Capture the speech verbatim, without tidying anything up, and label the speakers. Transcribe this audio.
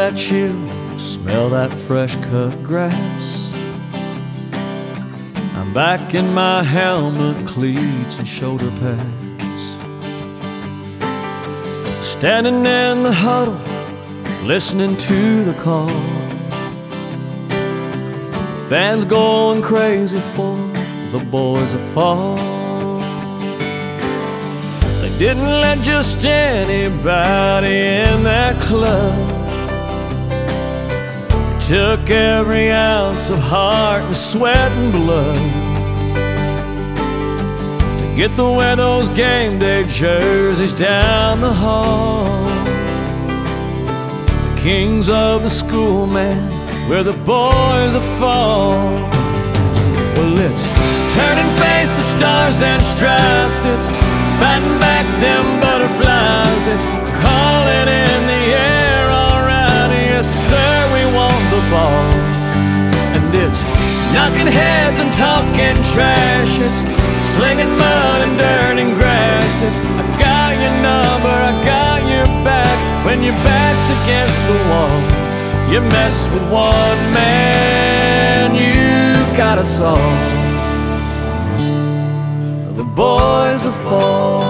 Speaker 1: that chill, smell that fresh cut grass. I'm back in my helmet, cleats and shoulder pads, standing in the huddle, listening to the call. Fans going crazy for the boys that fall. They didn't let just anybody in that club. Took every ounce of heart and sweat and blood to get to wear those game day jerseys down the hall. The kings of the school, man, where the boys will fall. Well, it's turning face to stars and stripes. It's fighting back them butterflies. It's calling in the air, all right, yes sir, we want the ball. And it's knocking heads and talking trash. It's slinging mud and dirt and grass. It's I got your number, I got your back. When your back's against the wall, you mess with one man, you got us all. The boys will fall.